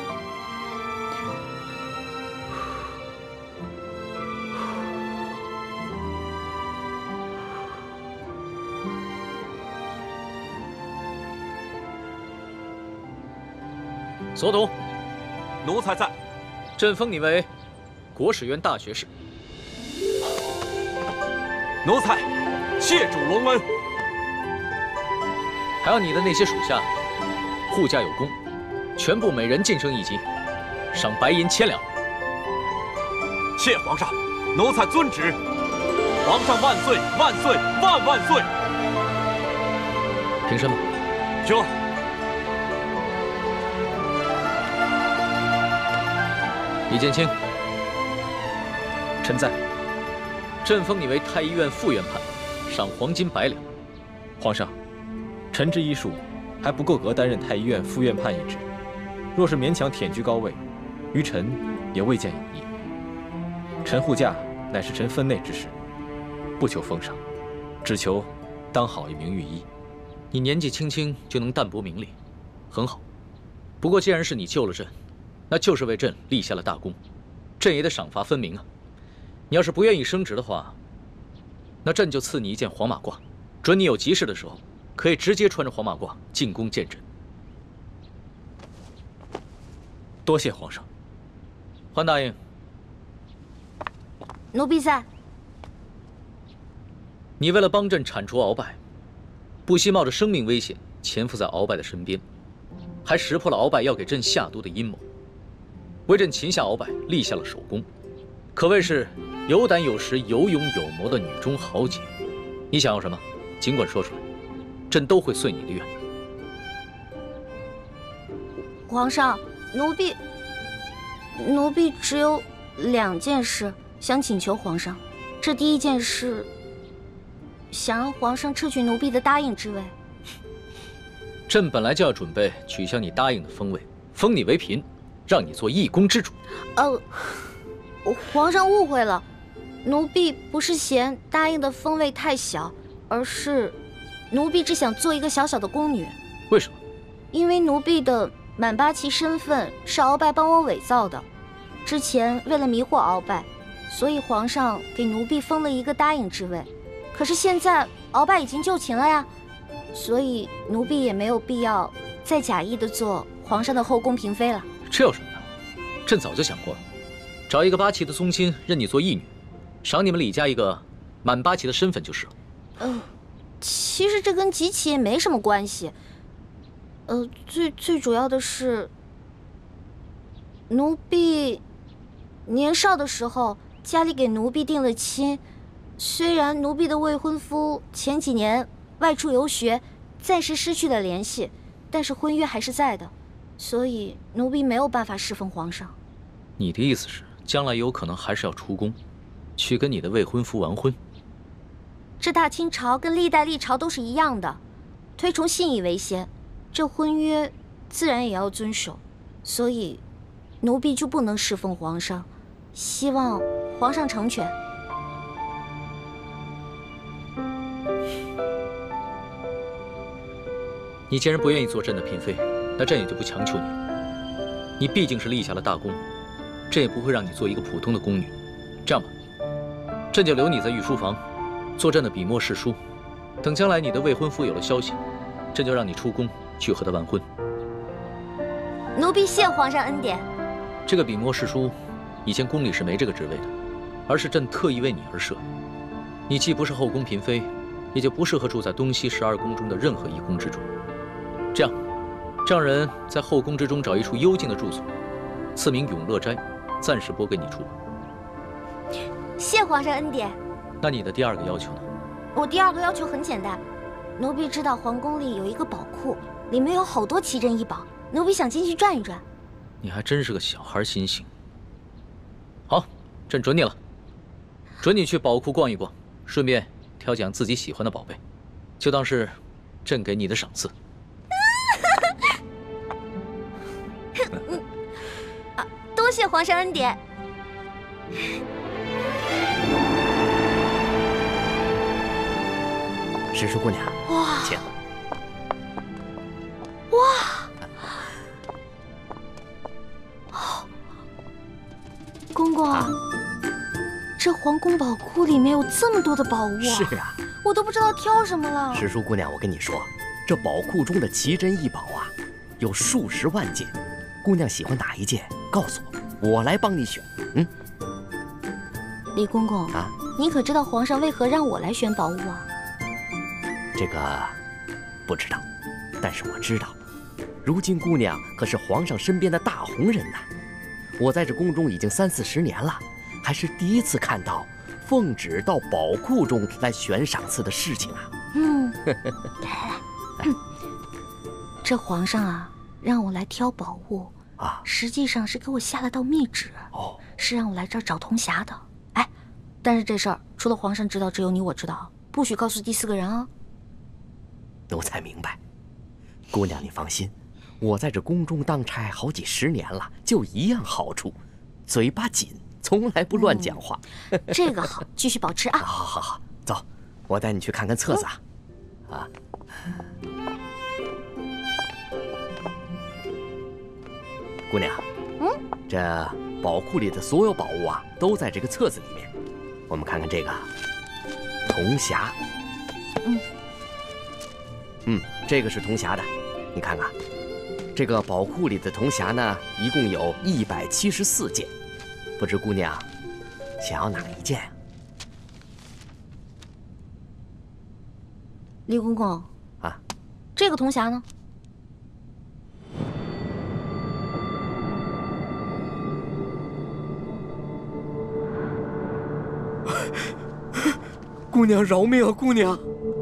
所统， 奴才在。 朕封你为国史院大学士。 奴才谢主隆恩。 还有你的那些属下，护驾有功，全部每人晋升一级，赏白银千两。 谢皇上，奴才遵旨。皇上万岁万岁万万岁！ 平身吧。 就。 李建清， 臣在。 朕封你为太医院副院判，赏黄金百两。 皇上，臣之医术还不够格担任太医院副院判一职，若是勉强忝居高位，于臣也未见有益。臣护驾乃是臣分内之事，不求封赏，只求当好一名御医。 你年纪轻轻就能淡泊名利，很好。不过既然是你救了朕，那就是为朕立下了大功，朕也得赏罚分明啊。你要是不愿意升职的话，那朕就赐你一件黄马褂，准你有急事的时候，可以直接穿着黄马褂进宫见朕。 多谢皇上。 桓答应。 奴婢在。 你为了帮朕铲除鳌拜，不惜冒着生命危险潜伏在鳌拜的身边，还识破了鳌拜要给朕下毒的阴谋，为朕擒下鳌拜立下了首功，可谓是有胆有识、有勇有谋的女中豪杰。你想要什么，尽管说出来，朕都会遂你的愿。 皇上，奴婢，奴婢只有两件事想请求皇上。这第一件事，想让皇上撤去奴婢的答应之位。 朕本来就要准备取消你答应的封位，封你为嫔，让你做一宫之主。 呃，皇上误会了。奴婢不是嫌答应的封位太小，而是奴婢只想做一个小小的宫女。 为什么？ 因为奴婢的满八旗身份是鳌拜帮我伪造的，之前为了迷惑鳌拜，所以皇上给奴婢封了一个答应之位。可是现在鳌拜已经就擒了呀，所以奴婢也没有必要再假意的做皇上的后宫嫔妃了。 这有什么的？朕早就想过了，找一个八旗的宗亲认你做义女，赏你们李家一个满八旗的身份就是了。 嗯、呃，其实这跟吉起也没什么关系。呃，最最主要的是，奴婢年少的时候家里给奴婢定了亲，虽然奴婢的未婚夫前几年外出游学，暂时失去了联系，但是婚约还是在的，所以奴婢没有办法侍奉皇上。 你的意思是，将来有可能还是要出宫，去跟你的未婚夫完婚？ 这大清朝跟历代历朝都是一样的，推崇信义为先，这婚约自然也要遵守，所以奴婢就不能侍奉皇上，希望皇上成全。 你既然不愿意做朕的嫔妃，那朕也就不强求你了。你毕竟是立下了大功，朕也不会让你做一个普通的宫女。这样吧，朕就留你在御书房，做朕的笔墨侍书， 等将来你的未婚夫有了消息，朕就让你出宫去和他完婚。 奴婢谢皇上恩典。 这个笔墨侍书，以前宫里是没这个职位的，而是朕特意为你而设。你既不是后宫嫔妃，也就不适合住在东西十二宫中的任何一宫之中。这样，让人在后宫之中找一处幽静的住所，赐名永乐斋，暂时拨给你住。 谢皇上恩典。 那你的第二个要求呢？ 我第二个要求很简单，奴婢知道皇宫里有一个宝库，里面有好多奇珍异宝，奴婢想进去转一转。 你还真是个小孩心性。好，朕准你了，准你去宝库逛一逛，顺便挑拣自己喜欢的宝贝，就当是朕给你的赏赐。 啊，多谢皇上恩典。 石叔姑娘， 哇， 请。 哇！哦，公公，啊、这皇宫宝库里面有这么多的宝物啊！ 是啊， 我都不知道挑什么了。 石叔姑娘，我跟你说，这宝库中的奇珍异宝啊，有数十万件。姑娘喜欢哪一件，告诉我，我来帮你选。嗯。 李公公啊，你可知道皇上为何让我来选宝物啊？ 这个不知道，但是我知道，如今姑娘可是皇上身边的大红人呐。我在这宫中已经三四十年了，还是第一次看到奉旨到宝库中来选赏赐的事情啊。 嗯，来来来，嗯，这皇上啊，让我来挑宝物啊，实际上是给我下了道密旨，哦，是让我来这儿找铜匣的。哎，但是这事儿除了皇上知道，只有你我知道，不许告诉第四个人啊。 奴才明白，姑娘你放心，我在这宫中当差好几十年了，就一样好处，嘴巴紧，从来不乱讲话。 嗯、这个好，继续保持啊！ 好好好，走，我带你去看看册子啊！嗯、啊，姑娘，嗯，这宝库里的所有宝物啊，都在这个册子里面。我们看看这个铜匣，嗯。嗯，这个是铜匣的，你看看，这个宝库里的铜匣呢，一共有一百七十四件，不知姑娘想要哪一件啊？ 李公公啊，这个铜匣呢？ 姑娘饶命啊，姑娘！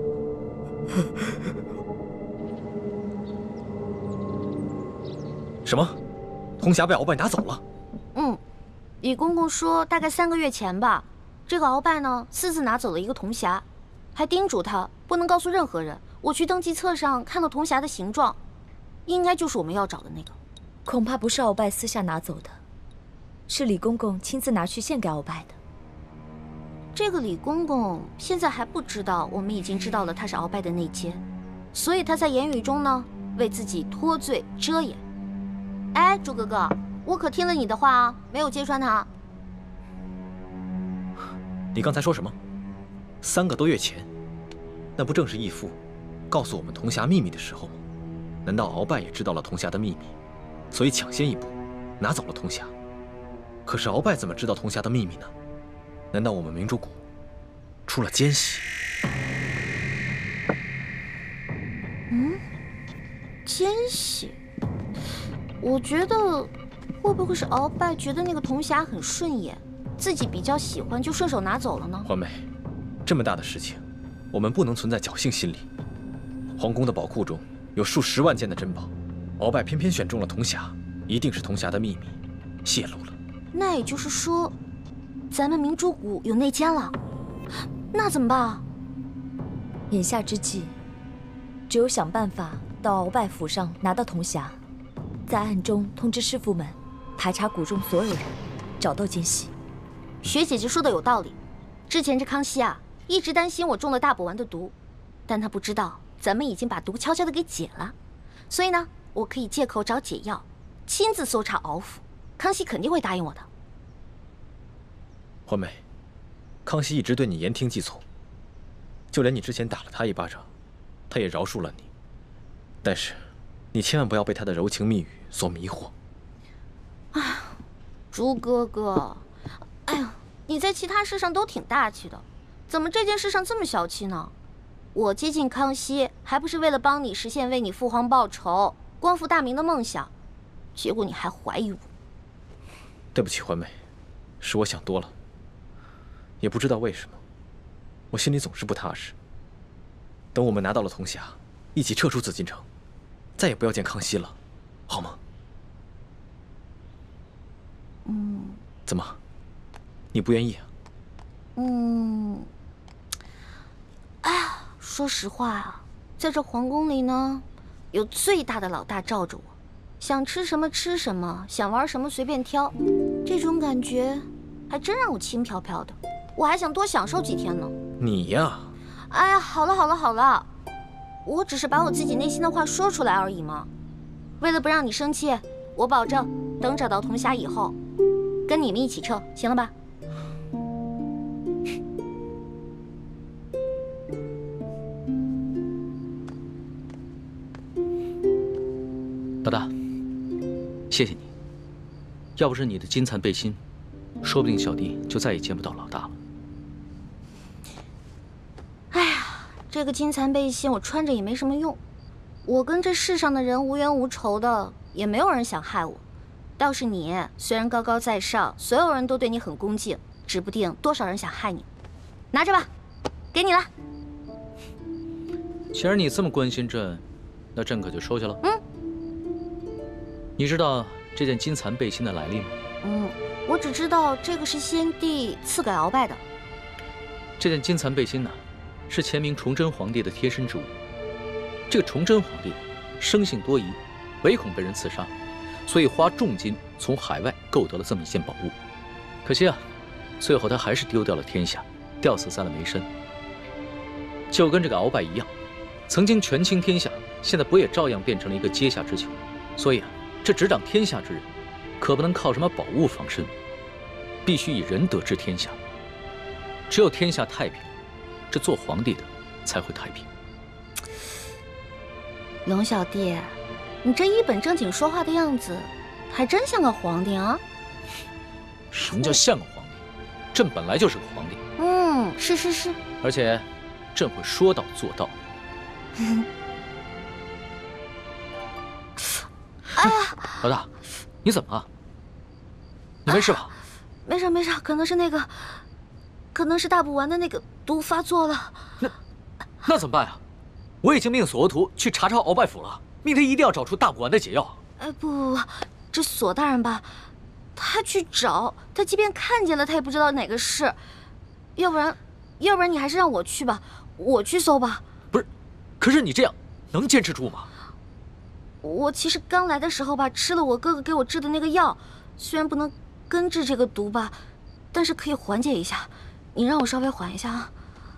什么？铜匣被鳌拜拿走了？ 嗯，李公公说大概三个月前吧，这个鳌拜呢私自拿走了一个铜匣，还叮嘱他不能告诉任何人。我去登记册上看到铜匣的形状，应该就是我们要找的那个。 恐怕不是鳌拜私下拿走的，是李公公亲自拿去献给鳌拜的。 这个李公公现在还不知道我们已经知道了他是鳌拜的内奸，所以他在言语中呢为自己脱罪遮掩。哎，朱哥哥，我可听了你的话啊，没有揭穿他。 你刚才说什么？三个多月前，那不正是义父告诉我们铜匣秘密的时候吗？难道鳌拜也知道了铜匣的秘密，所以抢先一步拿走了铜匣？可是鳌拜怎么知道铜匣的秘密呢？难道我们明珠谷出了奸细？ 嗯，奸细？我觉得会不会是鳌拜觉得那个铜匣很顺眼，自己比较喜欢，就顺手拿走了呢？ 环美，这么大的事情，我们不能存在侥幸心理。皇宫的宝库中有数十万件的珍宝，鳌拜偏偏选中了铜匣，一定是铜匣的秘密泄露了。 那也就是说，咱们明珠谷有内奸了，那怎么办啊？ 眼下之计，只有想办法到鳌拜府上拿到铜匣，在暗中通知师傅们，排查谷中所有人，找到奸细。 学姐姐说的有道理。之前这康熙啊，一直担心我中了大补丸的毒，但他不知道咱们已经把毒悄悄的给解了。所以呢，我可以借口找解药，亲自搜查鳌府，康熙肯定会答应我的。 环美，康熙一直对你言听计从， 就连你之前打了他一巴掌，他也饶恕了你。但是，你千万不要被他的柔情蜜语所迷惑。 哎，朱哥哥，哎呀，你在其他事上都挺大气的，怎么这件事上这么小气呢？我接近康熙，还不是为了帮你实现为你父皇报仇、光复大明的梦想，结果你还怀疑我。 对不起，环美，是我想多了。也不知道为什么，我心里总是不踏实。等我们拿到了铜匣，一起撤出紫禁城，再也不要见康熙了，好吗？ 嗯。 怎么？你不愿意啊？ 嗯。哎呀，说实话啊，在这皇宫里呢，有最大的老大罩着我，想吃什么吃什么，想玩什么随便挑，这种感觉还真让我轻飘飘的。我还想多享受几天呢。 你呀， 哎呀，好了好了好了，我只是把我自己内心的话说出来而已嘛。为了不让你生气，我保证等找到铜匣以后，跟你们一起撤，行了吧？ 老大，谢谢你。要不是你的金蚕背心，说不定小弟就再也见不到老大了。 哎呀，这个金蚕背心我穿着也没什么用，我跟这世上的人无冤无仇的，也没有人想害我。倒是你，虽然高高在上，所有人都对你很恭敬，指不定多少人想害你。拿着吧，给你了。 既然你这么关心朕，那朕可就收下了。 嗯。 你知道这件金蚕背心的来历吗？ 嗯，我只知道这个是先帝赐给鳌拜的。 这件金蚕背心呢，是前明崇祯皇帝的贴身之物。这个崇祯皇帝生性多疑，唯恐被人刺杀，所以花重金从海外购得了这么一件宝物。可惜啊，最后他还是丢掉了天下，吊死在了梅山。就跟这个鳌拜一样，曾经权倾天下，现在不也照样变成了一个阶下之囚？所以啊，这执掌天下之人，可不能靠什么宝物防身，必须以仁德治天下。只有天下太平，这做皇帝的才会太平。 龙小弟，你这一本正经说话的样子，还真像个皇帝啊！ 什么叫像个皇帝？朕本来就是个皇帝。 嗯，是是是。 而且，朕会说到做到。 哎呀， 老大，你怎么了？你没事吧？ 没事没事，可能是那个，可能是大补丸的那个毒发作了。 那那怎么办呀？我已经命索额图去查抄鳌拜府了，命他一定要找出大补丸的解药。 哎，不不不，这索大人吧，他去找，他即便看见了，他也不知道哪个是。要不然，要不然你还是让我去吧，我去搜吧。 不是，可是你这样能坚持住吗？ 我其实刚来的时候吧，吃了我哥哥给我制的那个药，虽然不能根治这个毒吧，但是可以缓解一下。你让我稍微缓一下啊。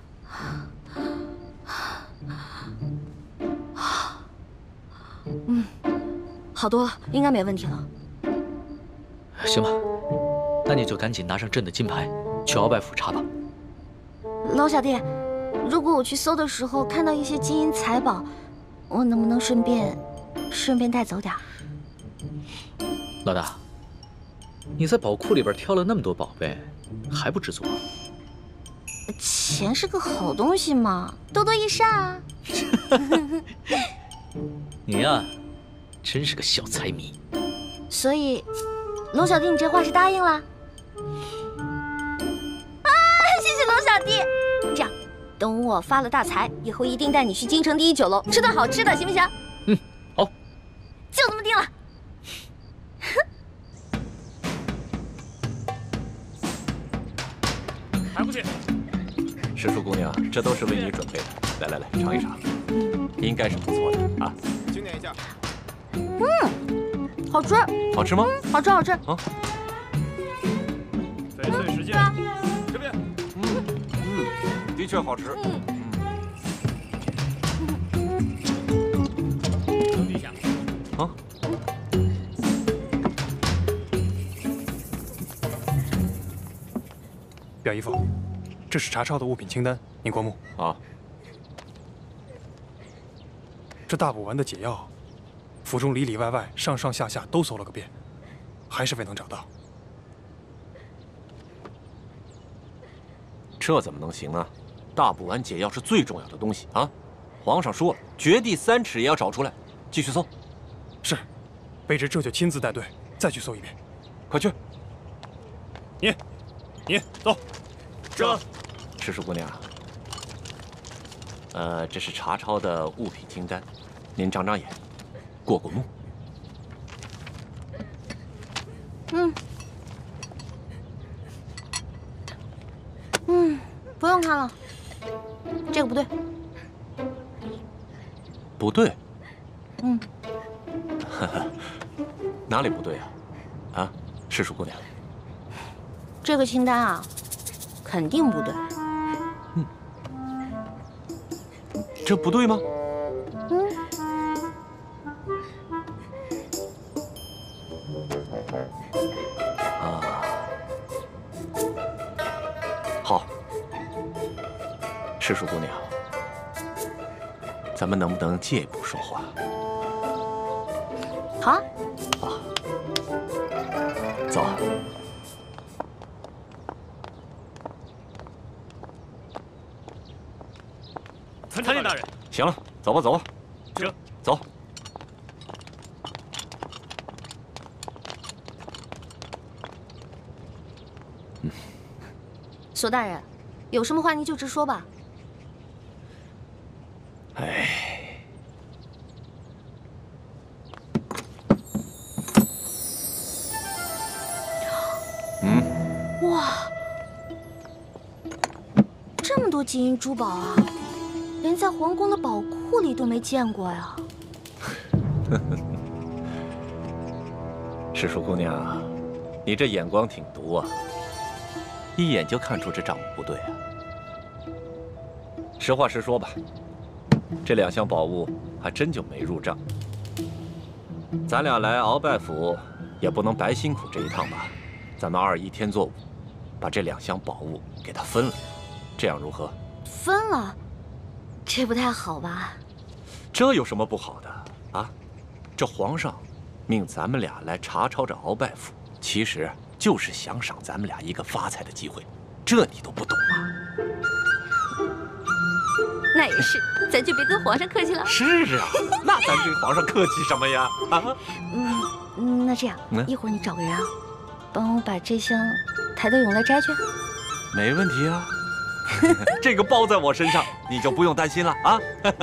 嗯，好多了，应该没问题了。 行吧，那你就赶紧拿上朕的金牌，去鳌拜府查吧。 龙小弟，如果我去搜的时候看到一些金银财宝，我能不能顺便顺便带走点？ 老大，你在宝库里边挑了那么多宝贝，还不知足？ 钱是个好东西嘛，多多益善啊。 你呀，真是个小财迷。 所以，龙小弟，你这话是答应了？啊，谢谢龙小弟。这样，等我发了大财以后，一定带你去京城第一酒楼吃顿好吃的，行不行？ 嗯，好， 就这么定了。 还不去？师叔姑娘，这都是为你准备的。来来来，尝一尝，应该是不错的啊。经典一下。 嗯，好吃。 好吃吗？ 嗯，好吃好吃。啊。 翡翠时间，这边。嗯嗯，的确好吃。嗯。等一下。啊。 表姨夫，这是查抄的物品清单，您过目。 啊， 这大补丸的解药，府中里里外外、上上下下都搜了个遍，还是未能找到。 这怎么能行呢？大补丸解药是最重要的东西啊！皇上说了，掘地三尺也要找出来。继续搜。 是，卑职这就亲自带队再去搜一遍。 快去。 你，你走。 这，赤树姑娘。呃，这是查抄的物品清单，您长长眼，过过目。 嗯。嗯，不用看了，这个不对。 不对？ 嗯。 哪里不对啊？啊，赤树姑娘。 这个清单啊，肯定不对。 嗯。这不对吗？ 嗯。 啊。好，赤树姑娘，咱们能不能借一步说话？ 好啊。 啊，走。 参见大人。 行了，走吧，走吧。 这， 走。 嗯。索大人，有什么话您就直说吧。 哎。嗯。 哇，这么多金银珠宝啊！连在皇宫的宝库里都没见过呀！ 赤树姑娘，你这眼光挺毒啊，一眼就看出这账目不对啊。实话实说吧，这两箱宝物还真就没入账。咱俩来鳌拜府，也不能白辛苦这一趟吧？咱们二一天作五，把这两箱宝物给他分了，这样如何？ 分了？这不太好吧？ 这有什么不好的啊？这皇上命咱们俩来查抄这鳌拜府，其实就是想赏咱们俩一个发财的机会，这你都不懂吗？ 那也是，咱就别跟皇上客气了。 是啊，那咱跟皇上客气什么呀？啊？ 嗯，那这样，嗯、一会儿你找个人啊，帮我把这箱抬到永乐斋去。 没问题啊。这个包在我身上，你就不用担心了啊。呃，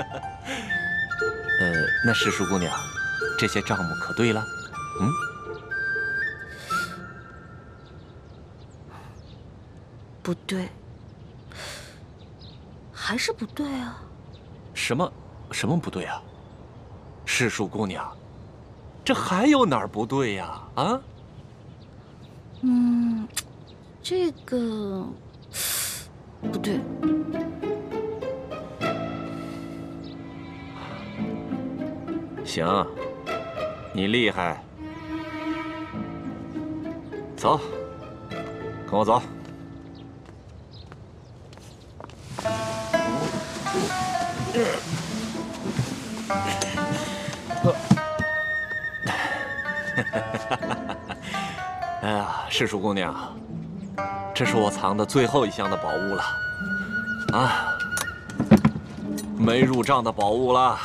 那赤树姑娘，这些账目可对了？嗯？ 不对，还是不对啊。 什么？什么不对啊？赤树姑娘，这还有哪儿不对呀？啊？ 嗯，这个。不对， 行，你厉害，走，跟我走。哎呀，赤树姑娘。这是我藏的最后一箱的宝物了，啊，没入账的宝物了。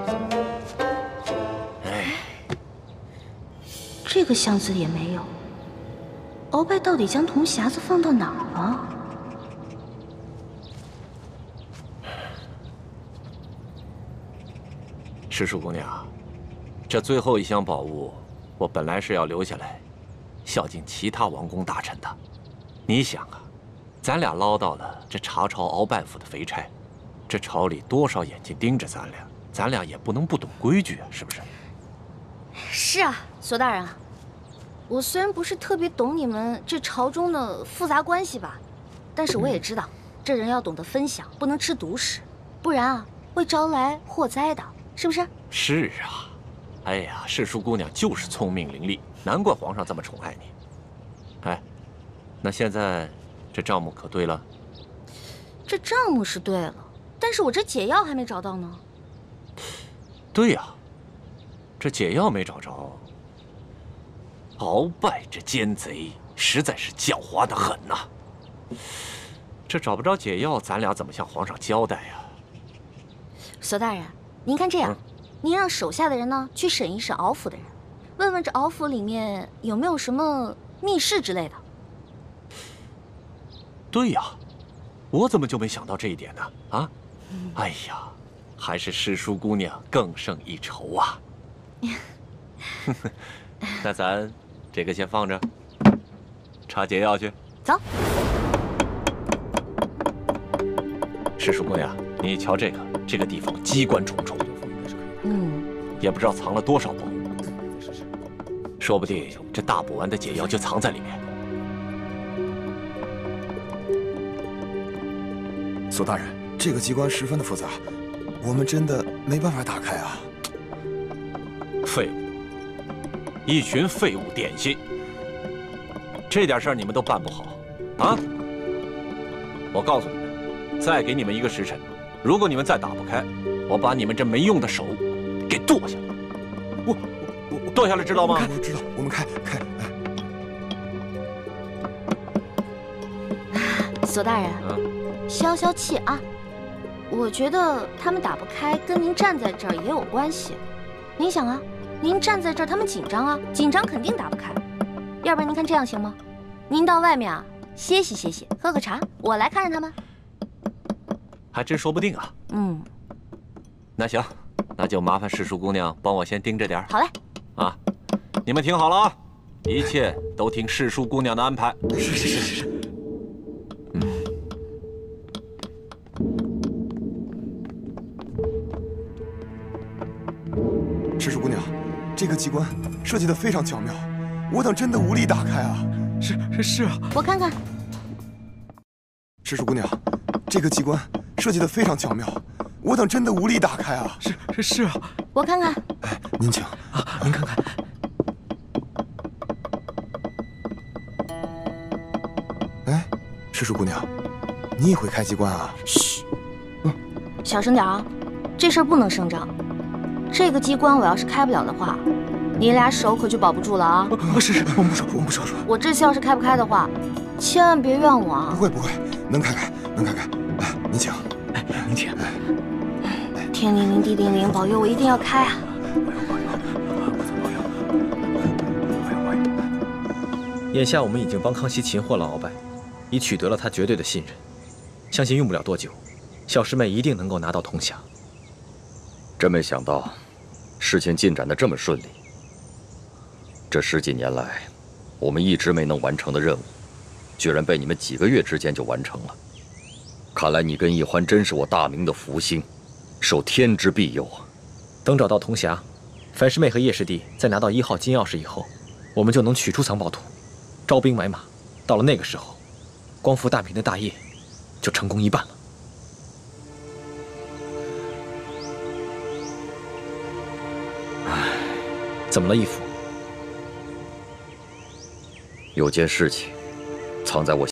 哎， 这个箱子也没有。鳌拜到底将铜匣子放到哪儿了？ 赤树姑娘，这最后一箱宝物，我本来是要留下来，孝敬其他王公大臣的。你想啊，咱俩捞到了这查抄鳌拜府的肥差，这朝里多少眼睛盯着咱俩，咱俩也不能不懂规矩啊，是不是？ 是啊，索大人，我虽然不是特别懂你们这朝中的复杂关系吧，但是我也知道，这人要懂得分享，不能吃独食，不然啊会招来祸灾的，是不是？ 是啊，哎呀，赤树姑娘就是聪明伶俐，难怪皇上这么宠爱你。哎。那现在，这账目可对了？ 这账目是对了，但是我这解药还没找到呢。 对呀，这解药没找着。鳌拜这奸贼实在是狡猾的很呐。这找不着解药，咱俩怎么向皇上交代呀？ 索大人，您看这样，嗯、您让手下的人呢去审一审敖府的人，问问这敖府里面有没有什么密室之类的。 对呀，我怎么就没想到这一点呢？啊，嗯、哎呀，还是诗书姑娘更胜一筹啊！那咱这个先放着，查解药去。 走。 诗书姑娘，你瞧这个，这个地方机关重重，嗯，也不知道藏了多少宝物，说不定这大补丸的解药就藏在里面。 索大人，这个机关十分的复杂，我们真的没办法打开啊！ 废物，一群废物点心，这点事儿你们都办不好啊！我告诉你们。再给你们一个时辰，如果你们再打不开，我把你们这没用的手给剁下来。我我我剁下来知道吗？ 我知道，我们开开。 索大人，嗯、消消气啊！我觉得他们打不开，跟您站在这儿也有关系。您想啊，您站在这儿，他们紧张啊，紧张肯定打不开。要不然您看这样行吗？您到外面啊歇息歇息，喝个茶，我来看着他们。 还真说不定啊。嗯，那行，那就麻烦诗书姑娘帮我先盯着点。 好嘞。 啊，你们听好了啊，一切都听诗书姑娘的安排。 是是是是是。 嗯。 诗书姑娘，这个机关设计的非常巧妙，我等真的无力打开啊。 是是是啊。 我看看。 诗书姑娘，这个机关设计的非常巧妙，我等真的无力打开啊！ 是是是啊， 我看看。 哎，您请啊，您看看。 哎，诗书姑娘，你也会开机关啊？ 嘘，嗯，小声点啊，这事儿不能声张。这个机关我要是开不了的话，你俩手可就保不住了啊！ 是是，我们不说，我们不说说。 我这次要是开不开的话，千万别怨我啊！ 不会不会，能开开，能开开。哎，您请。 哎，您请。 天灵灵，地灵灵，保佑我一定要开啊！ 眼下我们已经帮康熙擒获了鳌拜，已取得了他绝对的信任，相信用不了多久，小师妹一定能够拿到铜匣。 真没想到，事情进展得这么顺利。这十几年来，我们一直没能完成的任务，居然被你们几个月之间就完成了。看来你跟易欢真是我大明的福星，受天之庇佑啊！ 等找到铜匣，樊师妹和叶师弟再拿到一号金钥匙以后，我们就能取出藏宝图，招兵买马。到了那个时候，光复大明的大业就成功一半了。唉，怎么了，义父？ 有件事情藏在我